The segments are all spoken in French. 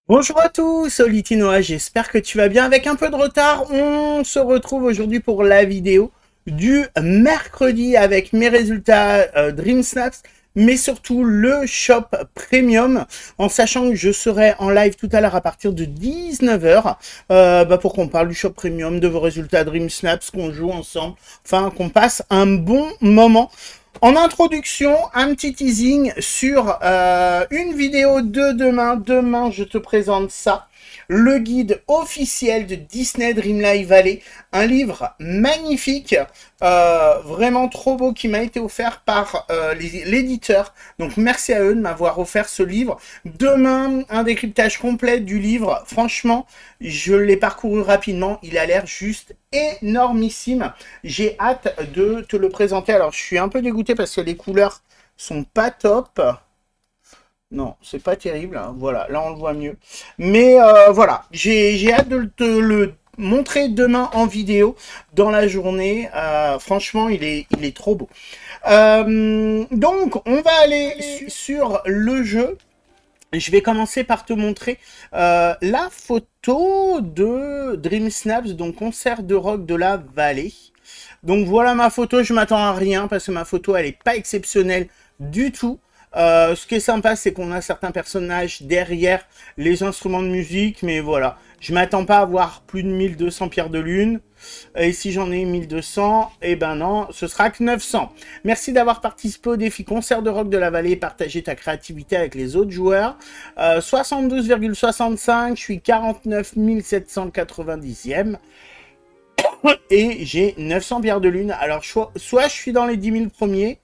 Bonjour à tous, Olitinoa, j'espère que tu vas bien. Avec un peu de retard, on se retrouve aujourd'hui pour la vidéo du mercredi avec mes résultats Dream Snaps, mais surtout le shop premium, en sachant que je serai en live tout à l'heure à partir de 19h pour qu'on parle du shop premium, de vos résultats Dream Snaps, qu'on joue ensemble, enfin qu'on passe un bon moment. En introduction, un petit teasing sur une vidéo de demain. Demain, je te présente ça. Le guide officiel de Disney Dreamlight Valley. Un livre magnifique, vraiment trop beau, qui m'a été offert par l'éditeur. Donc merci à eux de m'avoir offert ce livre. Demain, un décryptage complet du livre. Franchement, je l'ai parcouru rapidement. Il a l'air juste énormissime. J'ai hâte de te le présenter. Alors, je suis un peu dégoûté parce que les couleurs sont pas top. Non, c'est pas terrible, hein. Voilà, là on le voit mieux. Mais voilà, j'ai hâte de te le montrer demain en vidéo dans la journée. Franchement, il est trop beau. Donc, on va aller sur le jeu. Je vais commencer par te montrer la photo de Dream Snaps, donc concert de rock de la vallée. Donc voilà ma photo, je m'attends à rien parce que ma photo elle est pas exceptionnelle du tout. Ce qui est sympa, c'est qu'on a certains personnages derrière les instruments de musique, mais voilà. Je m'attends pas à avoir plus de 1200 pierres de lune. Et si j'en ai 1200, eh ben non, ce sera que 900. Merci d'avoir participé au défi concert de rock de la vallée et partagé ta créativité avec les autres joueurs. 72,65, je suis 49 790e. Et j'ai 900 pierres de lune. Alors, soit je suis dans les 10 000 premiers,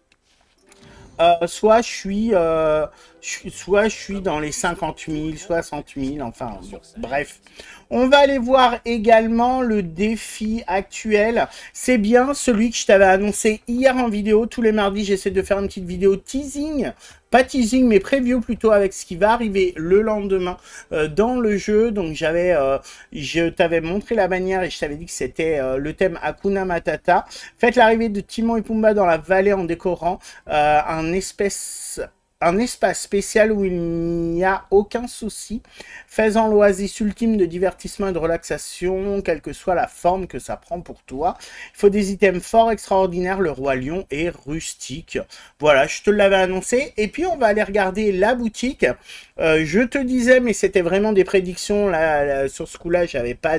soit je suis dans les 50 000, 60 000, enfin, bon, bref. On va aller voir également le défi actuel. C'est bien celui que je t'avais annoncé hier en vidéo. Tous les mardis, j'essaie de faire une petite vidéo teasing. Pas teasing, mais preview plutôt avec ce qui va arriver le lendemain dans le jeu. Donc, je t'avais montré la bannière et je t'avais dit que c'était le thème Hakuna Matata. Faites l'arrivée de Timon et Pumba dans la vallée en décorant un espace spécial où il n'y a aucun souci, faisant l'oasis ultime de divertissement et de relaxation, quelle que soit la forme que ça prend pour toi. Il faut des items forts, extraordinaires, le roi lion et rustique. Voilà, je te l'avais annoncé. Et puis, on va aller regarder la boutique. Je te disais, mais c'était vraiment des prédictions. Là, sur ce coup-là, j'avais pas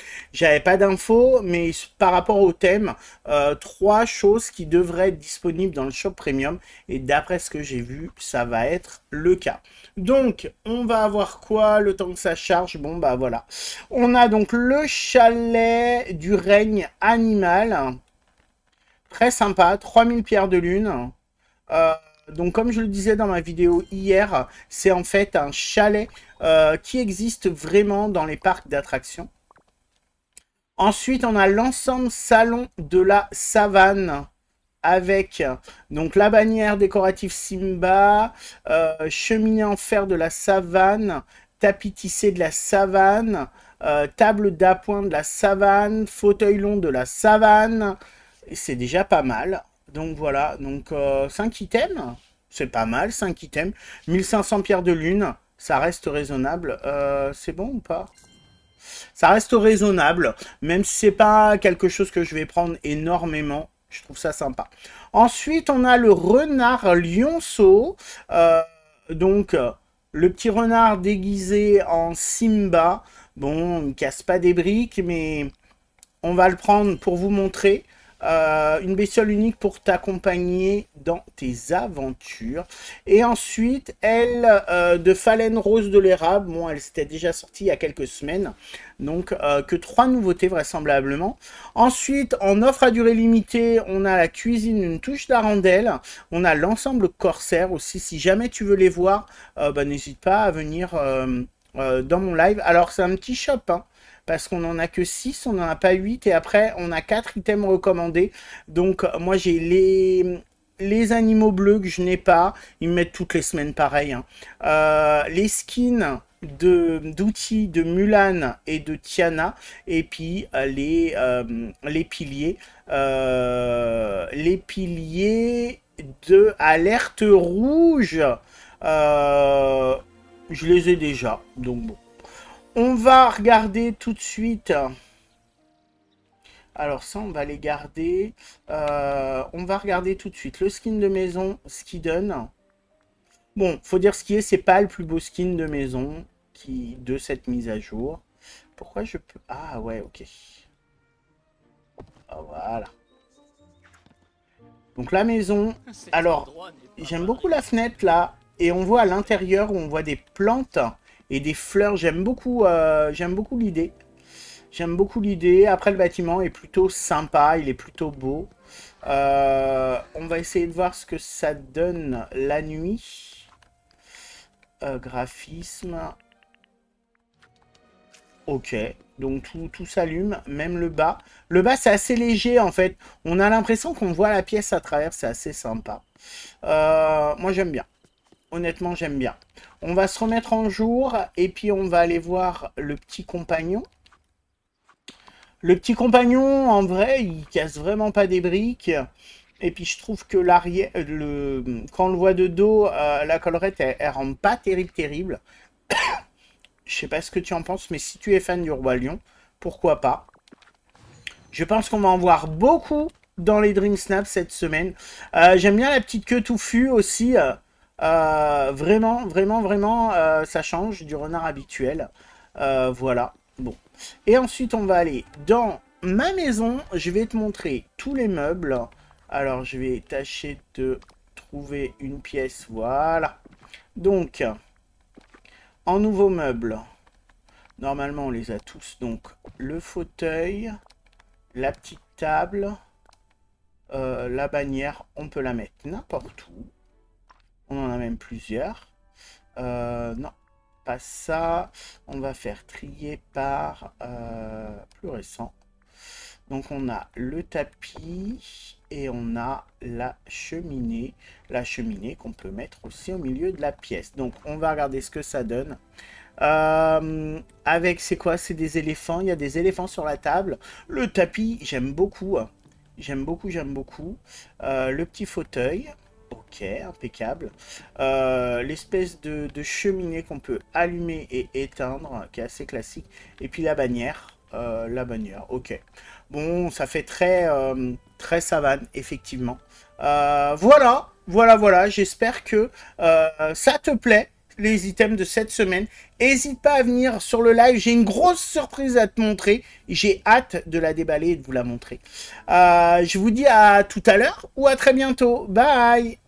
d'infos, mais par rapport au thème, trois choses qui devraient être disponibles dans le shop premium. Et d'après ce que j'ai vu, ça va être le cas. Donc, on va avoir quoi le temps que ça charge? Bon, bah voilà. On a donc le chalet du règne animal. Très sympa, 3000 pierres de lune. Euh, donc, comme je le disais dans ma vidéo hier, c'est en fait un chalet qui existe vraiment dans les parcs d'attractions. Ensuite, on a l'ensemble salon de la savane avec donc la bannière décorative Simba, cheminée en fer de la savane, tapis tissé de la savane, table d'appoint de la savane, fauteuil long de la savane. C'est déjà pas mal. Donc voilà, donc 5 items, c'est pas mal, 5 items. 1500 pierres de lune, ça reste raisonnable. C'est bon ou pas? Ça reste raisonnable, même si c'est pas quelque chose que je vais prendre énormément. Je trouve ça sympa. Ensuite, on a le renard lionceau. Donc, le petit renard déguisé en Simba. Bon, il ne casse pas des briques, mais on va le prendre pour vous montrer. Une bestiole unique pour t'accompagner dans tes aventures. Et ensuite, elle de Phalène Rose de l'érable. Bon, elle s'était déjà sortie il y a quelques semaines. Donc, que 3 nouveautés vraisemblablement. Ensuite, en offre à durée limitée, on a la cuisine, une touche d'arandelle. On a l'ensemble corsaire aussi. Si jamais tu veux les voir, n'hésite pas à venir dans mon live. Alors, c'est un petit shop, hein, parce qu'on n'en a que 6, on n'en a pas 8, et après on a 4 items recommandés. Donc moi j'ai les animaux bleus que je n'ai pas, ils me mettent toutes les semaines pareil, hein. Les skins d'outils de Mulan et de Tiana, et puis les piliers de Alerte Rouge. Je les ai déjà, donc bon. On va regarder tout de suite. Alors ça, on va les garder. On va regarder tout de suite le skin de maison, ce qu'il donne. Bon, faut dire ce qui est, c'est pas le plus beau skin de maison de cette mise à jour. Pourquoi je peux... Ah ouais, ok. Ah, voilà. Donc la maison, alors j'aime beaucoup la fenêtre là, et on voit à l'intérieur où on voit des plantes et des fleurs. J'aime beaucoup l'idée. J'aime beaucoup l'idée. Après, le bâtiment est plutôt sympa, il est plutôt beau. On va essayer de voir ce que ça donne la nuit. Graphisme. Ok, donc tout s'allume, même le bas. Le bas, c'est assez léger en fait. On a l'impression qu'on voit la pièce à travers, c'est assez sympa. Moi, j'aime bien. Honnêtement, j'aime bien. On va se remettre en jour et puis on va aller voir le petit compagnon. Le petit compagnon, en vrai, il casse vraiment pas des briques. Et puis je trouve que l'arrière, quand on le voit de dos, la collerette, elle rend pas terrible. Je sais pas ce que tu en penses, mais si tu es fan du Roi Lion, pourquoi pas. Je pense qu'on va en voir beaucoup dans les Dream Snaps cette semaine. J'aime bien la petite queue touffue aussi. Vraiment, ça change du renard habituel. Voilà. Bon. Et ensuite, on va aller dans ma maison. Je vais te montrer tous les meubles. Alors, je vais tâcher de trouver une pièce. Voilà. Donc, en nouveau meuble. Normalement, on les a tous. Donc, le fauteuil, la petite table, la bannière, on peut la mettre n'importe où. On en a même plusieurs. Non, pas ça. On va faire trier par plus récent. Donc on a le tapis et on a la cheminée. La cheminée qu'on peut mettre aussi au milieu de la pièce. Donc on va regarder ce que ça donne. Avec, c'est quoi? C'est des éléphants. Il y a des éléphants sur la table. Le tapis, j'aime beaucoup. J'aime beaucoup. Le petit fauteuil. Ok, impeccable. L'espèce de cheminée qu'on peut allumer et éteindre, qui est assez classique. Et puis la bannière. Ok. Bon, ça fait très savane, effectivement. Voilà. J'espère que ça te plaît, les items de cette semaine. N'hésite pas à venir sur le live. J'ai une grosse surprise à te montrer. J'ai hâte de la déballer et de vous la montrer. Je vous dis à tout à l'heure ou à très bientôt. Bye!